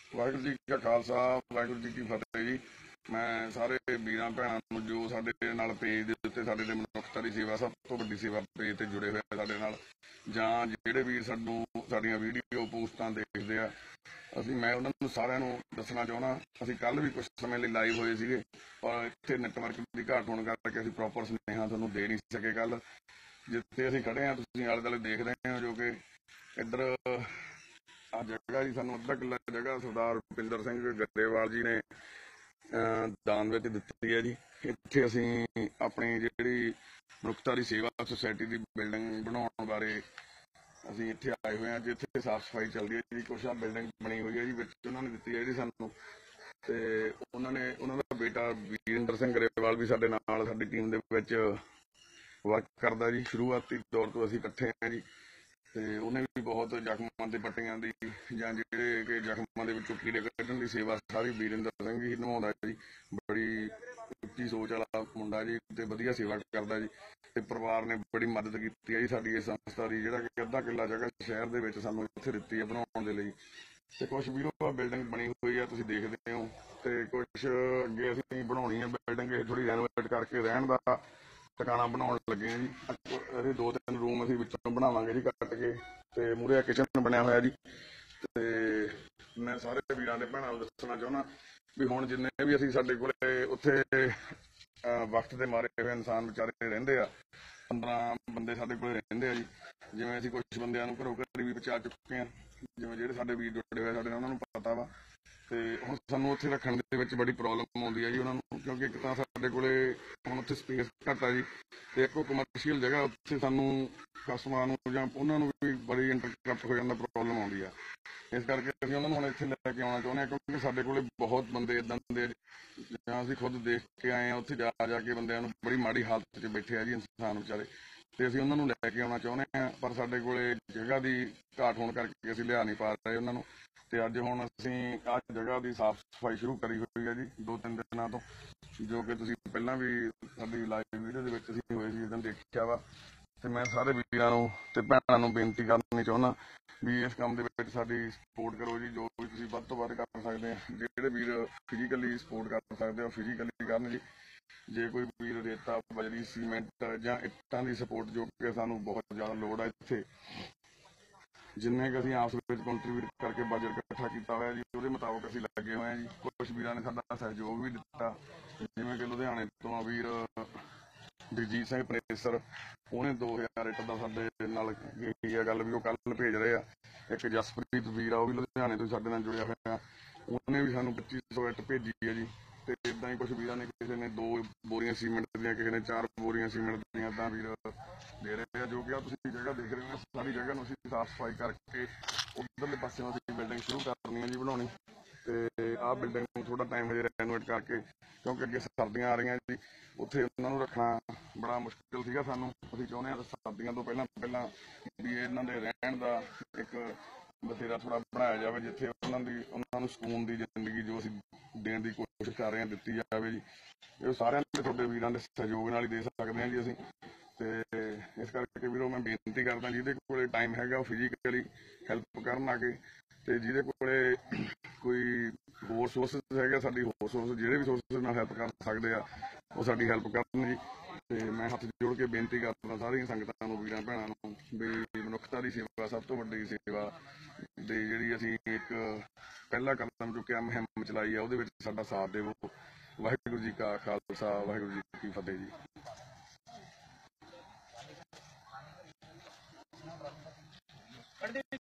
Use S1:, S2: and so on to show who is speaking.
S1: ਵਾਹਿਗੁਰੂ ਜੀ ਕਾ ਖਾਲਸਾ, ਵਾਹਿਗੁਰੂ ਜੀ ਕੀ ਫਤਿਹ ਜੀ। ਮੈਂ ਸਾਰੇ ਵੀਰਾਂ ਭੈਣਾਂ ਨੂੰ ਜੋ ਸਾਡੇ ਨਾਲ ਪੇਜ ਦੇ ਉੱਤੇ ਸਾਡੇ ਦੇ ਮਨੁੱਖਤਾ ਦੀ ਸੇਵਾ, ਸਭ ਤੋਂ ਵੱਡੀ ਸੇਵਾ ਪੇਜ ਤੇ ਜੁੜੇ ਹੋਏ ਸਾਡੇ ਨਾਲ, ਜਾਂ ਜਿਹੜੇ ਵੀਰ ਸਾਨੂੰ ਸਾਡੀਆਂ ਵੀਡੀਓ ਪੋਸਟਾਂ ਦੇਖਦੇ ਆ, ਮੈਂ ਉਹਨਾਂ ਨੂੰ ਸਾਰਿਆਂ ਨੂੰ ਦੱਸਣਾ ਚਾਹੁੰਦਾ, ਅਸੀਂ ਕੱਲ੍ਹ ਵੀ ਕੁਝ ਸਮੇਂ ਲਈ ਲਾਈਵ ਹੋਏ ਸੀਗੇ, ਪਰ ਇੱਥੇ ਨੈਟਵਰਕ ਦੀ ਘਾਟ ਹੋਣ ਕਰਕੇ ਅਸੀਂ ਪ੍ਰੋਪਰ ਸੁਨੇਹਾ ਤੁਹਾਨੂੰ ਦੇ ਨਹੀਂ ਸਕੇ। ਕੱਲ੍ਹ ਜਿੱਥੇ ਅਸੀਂ ਖੜੇ ਹਾਂ, ਤੁਸੀਂ ਆਲੇ ਦੁਆਲੇ ਦੇਖ ਰਹੇ ਹੋ, ਜੋ ਕਿ ਇੱਧਰ ਆ ਜਗ੍ਹਾ ਜੀ ਸਾਨੂੰ ਅੱਧਾ ਕਿੱਲਾ ਜਗ੍ਹਾ ਸਰਦਾਰ ਰੁਪਿੰਦਰ ਸਿੰਘ ਗਰੇਵਾਲ ਜੀ ਨੇ ਦਾਨ ਵਿੱਚ ਦਿੱਤੀ ਹੈ ਜੀ। ਇੱਥੇ ਅਸੀਂ ਆਪਣੀ ਜਿਹੜੀ ਮਨੁੱਖਤਾ ਦੀ ਸੇਵਾ ਸੁਸਾਇਟੀ ਦੀ ਬਿਲਡਿੰਗ ਬਣਾਉਣ ਬਾਰੇ ਅਸੀਂ ਇੱਥੇ ਆਏ ਹੋਏ ਹਾਂ ਜੀ। ਇੱਥੇ ਸਾਫ਼ ਸਫਾਈ ਚੱਲਦੀ ਹੈ ਜੀ। ਕੁਛ ਆ ਬਿਲਡਿੰਗ ਬਣੀ ਹੋਈ ਹੈ ਜੀ, ਵਿੱਚ ਉਹਨਾਂ ਨੇ ਦਿੱਤੀ ਹੈ ਜੀ ਸਾਨੂੰ, ਤੇ ਉਹਨਾਂ ਦਾ ਬੇਟਾ ਵੀਰਿੰਦਰ ਸਿੰਘ ਗਰੇਵਾਲ ਵੀ ਸਾਡੇ ਨਾਲ ਸਾਡੀ ਟੀਮ ਦੇ ਵਿੱਚ ਵਰਕ ਕਰਦਾ ਜੀ। ਸ਼ੁਰੂਆਤੀ ਦੌਰ ਤੋਂ ਅਸੀਂ ਇਕੱਠੇ ਹਾਂ ਜੀ, ਤੇ ਉਹਨੇ ਵੀ ਬਹੁਤ ਜ਼ਖਮਾਂ ਤੇ ਪੱਟੀਆਂ ਦੀ ਜਾਂ ਜਿਹੜੇ ਕਿ ਜ਼ਖਮਾਂ ਦੇ ਵਿੱਚੋਂ ਕੀੜੇ ਕੱਢਣ ਦੀ ਸੇਵਾ ਸਾਰੀ ਵੀਰਿੰਦਰ ਸਿੰਘ ਹੀ ਨਿਭਾਉਂਦਾ ਜੀ। ਬੜੀ ਉੱਚੀ ਸੋਚ ਵਾਲਾ ਮੁੰਡਾ ਜੀ, ਤੇ ਵਧੀਆ ਸੇਵਾ ਕਰਦਾ ਜੀ, ਤੇ ਪਰਿਵਾਰ ਨੇ ਬੜੀ ਮਦਦ ਕੀਤੀ ਹੈ ਜੀ ਸਾਡੀ ਇਸ ਸੰਸਥਾ ਦੀ, ਜਿਹੜਾ ਕਿ ਅੱਧਾ ਕਿੱਲਾ ਜਗ੍ਹਾ ਸ਼ਹਿਰ ਦੇ ਵਿੱਚ ਸਾਨੂੰ ਇੱਥੇ ਦਿੱਤੀ ਹੈ ਬਣਾਉਣ ਦੇ ਲਈ। ਤੇ ਕੁਛ ਵੀਰੋ ਬਿਲਡਿੰਗ ਬਣੀ ਹੋਈ ਆ, ਤੁਸੀਂ ਦੇਖਦੇ ਹੋ, ਤੇ ਕੁਛ ਅੱਗੇ ਅਸੀਂ ਬਣਾਉਣੀ ਹੈ ਬਿਲਡਿੰਗ, ਇਹ ਥੋੜੀ ਰੈਨੋਵੇਟ ਕਰਕੇ ਰਹਿਣ ਦਾ ਟਿਕਾਣਾ ਬਣਾਉਣ ਲੱਗੇ ਆ ਜੀ। ਅਸੀਂ 2-3 ਰੂਮ ਅਸੀਂ ਵਿੱਚੋਂ ਬਣਾਵਾਂਗੇ ਜੀ ਕੱਟ ਕੇ, ਤੇ ਮੂਹਰੇ ਕਿਚਨ ਬਣਿਆ ਹੋਇਆ ਜੀ। ਤੇ ਮੈਂ ਸਾਰੇ ਵੀਰਾਂ ਦੇ ਭੈਣਾਂ ਨੂੰ ਦੱਸਣਾ ਚਾਹੁੰਦਾ ਵੀ ਹੁਣ ਜਿੰਨੇ ਵੀ ਅਸੀਂ ਸਾਡੇ ਕੋਲੇ ਉੱਥੇ ਵਕਤ ਦੇ ਮਾਰੇ ਹੋਏ ਇਨਸਾਨ ਵਿਚਾਰੇ ਰਹਿੰਦੇ ਆ, 15 ਬੰਦੇ ਸਾਡੇ ਕੋਲ ਰਹਿੰਦੇ ਆ ਜੀ। ਜਿਵੇਂ ਅਸੀਂ ਕੁਝ ਬੰਦਿਆਂ ਨੂੰ ਘਰੋਂ ਘਰੀ ਵੀ ਪਹੁੰਚਾ ਚੁੱਕੇ ਹਾਂ, ਜਿਵੇਂ ਜਿਹੜੇ ਸਾਡੇ ਵੀਰ ਜੁੜੇ ਹੋਏ ਸਾਡੇ ਨਾਲ ਉਹਨਾਂ ਨੂੰ ਪਤਾ ਵਾ। ਤੇ ਹੁਣ ਸਾਨੂੰ ਉੱਥੇ ਰੱਖਣ ਦੇ ਵਿੱਚ ਬੜੀ ਪ੍ਰੋਬਲਮ ਆਉਂਦੀ ਹੈ ਜੀ ਉਹਨਾਂ ਨੂੰ, ਕਿਉਂਕਿ ਇੱਕ ਤਾਂ ਸਾਡੇ ਕੋਲੇ ਹੁਣ ਉੱਥੇ ਸਪੇਸ ਘੱਟ ਆ ਜੀ, ਤੇ ਇੱਕ ਕਮਰਸ਼ੀਅਲ ਜਗ੍ਹਾ, ਉੱਥੇ ਸਾਨੂੰ ਕਸਟਮਰਾਂ ਨੂੰ ਜਾਂ ਉਹਨਾਂ ਨੂੰ ਵੀ ਬੜੀ ਇੰਟਰਕਰਪਟ ਹੋ ਜਾਂਦਾ, ਪ੍ਰੋਬਲਮ ਆਉਂਦੀ ਆ। ਇਸ ਕਰਕੇ ਅਸੀਂ ਉਹਨਾਂ ਨੂੰ ਹੁਣ ਇੱਥੇ ਲੈ ਕੇ ਆਉਣਾ ਚਾਹੁੰਦੇ ਹਾਂ, ਕਿਉਂਕਿ ਸਾਡੇ ਕੋਲੇ ਬਹੁਤ ਬੰਦੇ ਇੱਦਾਂ ਦੇ ਜਾਂ ਅਸੀਂ ਖੁਦ ਦੇਖ ਕੇ ਆਏ ਹਾਂ, ਉੱਥੇ ਜਾ ਕੇ ਬੰਦਿਆਂ ਨੂੰ ਬੜੀ ਮਾੜੀ ਹਾਲਤ 'ਚ ਬੈਠੇ ਆ ਜੀ ਇਨਸਾਨ ਵਿਚਾਰੇ, ਤੇ ਅਸੀਂ ਉਹਨਾਂ ਨੂੰ ਲੈ ਕੇ ਆਉਣਾ ਚਾਹੁੰਦੇ ਹਾਂ, ਪਰ ਸਾਡੇ ਕੋਲੇ ਜਗ੍ਹਾ ਦੀ ਘਾਟ ਹੋਣ ਕਰਕੇ ਅਸੀਂ ਲਿਆ ਨਹੀਂ ਪਾ ਰਹੇ ਉਹਨਾਂ ਨੂੰ। ਤੇ ਅੱਜ ਹੁਣ ਅਸੀਂ ਆਹ ਜਗ੍ਹਾ ਦੀ ਸਾਫ਼ ਸਫਾਈ ਸ਼ੁਰੂ ਕਰੀ ਹੋਈ ਹੈ ਜੀ 2-3 ਦਿਨਾਂ ਤੋਂ, ਜੋ ਕਿ ਤੁਸੀਂ ਪਹਿਲਾਂ ਵੀ ਸਾਡੀ ਲਾਈਵ ਵੀਡੀਓ ਦੇ ਵਿੱਚ ਅਸੀਂ ਹੋਏ ਸੀ ਜਦੋਂ ਦੇਖਿਆ ਵਾ। ਤੇ ਮੈਂ ਸਾਰੇ ਵੀਰਾਂ ਨੂੰ ਤੇ ਭੈਣਾਂ ਨੂੰ ਬੇਨਤੀ ਕਰਨੀ ਚਾਹੁੰਦਾ ਵੀ ਇਸ ਕੰਮ ਦੇ ਵਿੱਚ ਸਾਡੀ ਸਪੋਰਟ ਕਰੋ ਜੀ, ਜੋ ਵੀ ਤੁਸੀਂ ਵੱਧ ਤੋਂ ਵੱਧ ਕਰ ਸਕਦੇ ਆ। ਜਿਹੜੇ ਵੀਰ ਫਿਜ਼ੀਕਲੀ ਸਪੋਰਟ ਕਰ ਸਕਦੇ ਹੋ ਫਿਜ਼ੀਕਲੀ ਕਰਨ ਜੀ। ਜੇ ਕੋਈ ਵੀਰ ਰੇਤਾ, ਬਜਰੀ, ਸੀਮੈਂਟ ਜਾਂ ਇੱਟਾਂ ਦੀ ਸਪੋਰਟ, ਜੋ ਕਿ ਸਾਨੂੰ ਬਹੁਤ ਜ਼ਿਆਦਾ ਲੋੜ ਹੈ ਇੱਥੇ, ਜਿੰਨੇ ਕਿ ਅਸੀਂ ਆਪਸ ਵਿੱਚ ਕੰਟਰੀਬਿਊਟ ਕਰਕੇ ਬਜਟ ਇਕੱਠਾ ਕੀਤਾ ਹੋਇਆ ਜੀ, ਉਹਦੇ ਮੁਤਾਬਕ ਅਸੀਂ ਲੱਗੇ ਹੋਏ ਹਾਂ ਜੀ। ਕੁਝ ਵੀਰਾਂ ਨੇ ਸਾਡਾ ਸਹਿਯੋਗ ਵੀ ਦਿੱਤਾ, ਜਿਵੇਂ ਕਿ ਲੁਧਿਆਣੇ ਤੋਂ ਵੀਰ ਜਗਜੀਤ ਸਿੰਘ ਪ੍ਰੇਸਰ, ਉਹਨੇ 2000 ਇੱਟ ਦਾ ਸਾਡੇ ਨਾਲ ਕੀਤੀ ਹੈ ਗੱਲ, ਵੀ ਉਹ ਕੱਲ੍ਹ ਭੇਜ ਰਹੇ ਆ। ਇੱਕ ਜਸਪ੍ਰੀਤ ਵੀਰ ਆ, ਉਹ ਵੀ ਲੁਧਿਆਣੇ ਤੋਂ ਸਾਡੇ ਨਾਲ ਜੁੜਿਆ ਹੋਇਆ, ਉਹਨੇ ਵੀ ਸਾਨੂੰ 2500 ਇੱਟ ਭੇਜੀ ਹੈ ਜੀ। ਤੇ ਇੱਦਾਂ ਹੀ ਕੁਛ ਵੀਰਾਂ ਨੇ, ਕਿਸੇ ਨੇ 2 ਬੋਰੀਆਂ ਸੀਮੈਂਟ ਦੀਆਂ, ਕਿਸੇ ਨੇ 4 ਬੋਰੀਆਂ ਸੀਮੈਂਟ ਦੀਆਂ, ਇੱਦਾਂ ਵੀਰ ਦੇ ਰਹੇ ਆ। ਜੋ ਕਿ ਆ ਤੁਸੀਂ ਜਗ੍ਹਾ ਦੇਖ ਰਹੇ ਹੋ, ਸਾਰੀ ਜਗ੍ਹਾ ਨੂੰ ਅਸੀਂ ਸਾਫ਼ ਸਫਾਈ ਕਰਕੇ ਉੱਧਰਲੇ ਪਾਸੇ ਨੂੰ ਅਸੀਂ ਬਿਲਡਿੰਗ ਸ਼ੁਰੂ ਕਰਨੀ ਹੈ ਜੀ ਬਣਾਉਣੀ। ਤੇ ਆਹ ਬਿਲਡਿੰਗ ਨੂੰ ਥੋੜਾ ਟਾਈਮ ਹਜੇ ਰੈਨੋਵੇਟ ਕਰਕੇ, ਕਿਉਂਕਿ ਅੱਗੇ ਸਰਦੀਆਂ ਆ ਰਹੀਆਂ ਜੀ, ਉੱਥੇ ਉਹਨਾਂ ਨੂੰ ਰੱਖਣਾ ਬੜਾ ਮੁਸ਼ਕਿਲ ਸੀਗਾ ਸਾਨੂੰ। ਅਸੀਂ ਚਾਹੁੰਦੇ ਹਾਂ ਸਰਦੀਆਂ ਤੋਂ ਪਹਿਲਾਂ ਵੀ ਇਹਨਾਂ ਦੇ ਰਹਿਣ ਦਾ ਇੱਕ ਬਥੇਰਾ ਥੋੜਾ ਬਣਾਇਆ ਜਾਵੇ, ਜਿੱਥੇ ਉਹਨਾਂ ਨੂੰ ਸਕੂਨ ਦੀ ਜ਼ਿੰਦਗੀ ਜੋ ਅਸੀਂ ਦੇਣ ਦੀ ਕੋਸ਼ਿਸ਼ ਕਰ ਰਹੇ ਹਾਂ ਦਿੱਤੀ ਜਾਵੇ ਜੀ। ਇਹ ਸਾਰਿਆਂ ਦੇ ਤੁਹਾਡੇ ਵੀਰਾਂ ਦੇ ਸਹਿਯੋਗ ਨਾਲ ਹੀ ਦੇ ਸਕਦੇ ਹਾਂ ਜੀ ਅਸੀਂ। ਤੇ ਇਸ ਕਰਕੇ ਵੀਰੋ ਮੈਂ ਬੇਨਤੀ ਕਰਦਾ, ਜਿਹਦੇ ਕੋਲੇ ਟਾਈਮ ਹੈਗਾ ਉਹ ਫਿਜ਼ੀਕਲੀ ਹੈਲਪ ਕਰਨ ਆ ਕੇ, ਤੇ ਜਿਹਦੇ ਕੋਲੇ ਕੋਈ ਹੋਰ ਸੋਰਸਿਸ ਹੈਗਾ, ਸਾਡੀ ਹੋਰ ਸੋਰਸ ਜਿਹੜੇ ਵੀ ਸੋਰਸਿਸ ਨਾਲ ਹੈਲਪ ਕਰ ਸਕਦੇ ਆ, ਉਹ ਸਾਡੀ ਹੈਲਪ ਕਰਨ ਜੀ। ਤੇ ਮੈਂ ਹੱਥ ਜੋੜ ਕੇ ਬੇਨਤੀ ਕਰਦਾ ਸਾਰੀਆਂ ਸੰਗਤਾਂ ਨੂੰ, ਵੀਰਾਂ ਭੈਣਾਂ ਨੂੰ, ਵੀ ਮਨੁੱਖਤਾ ਦੀ ਸੇਵਾ ਸਭ ਤੋਂ ਵੱਡੀ ਸੇਵਾ ਦੇ ਜਿਹੜੀ ਅਸੀਂ ਇੱਕ ਪਹਿਲਾ ਕਦਮ ਚੁੱਕਿਆ, ਮੁਹਿੰਮ ਚਲਾਈ ਆ, ਉਹਦੇ ਵਿੱਚ ਸਾਡਾ ਸਾਥ ਦੇਵੋ। ਵਾਹਿਗੁਰੂ ਜੀ ਕਾ ਖਾਲਸਾ, ਵਾਹਿਗੁਰੂ ਜੀ ਕੀ ਫਤਿਹ ਜੀ।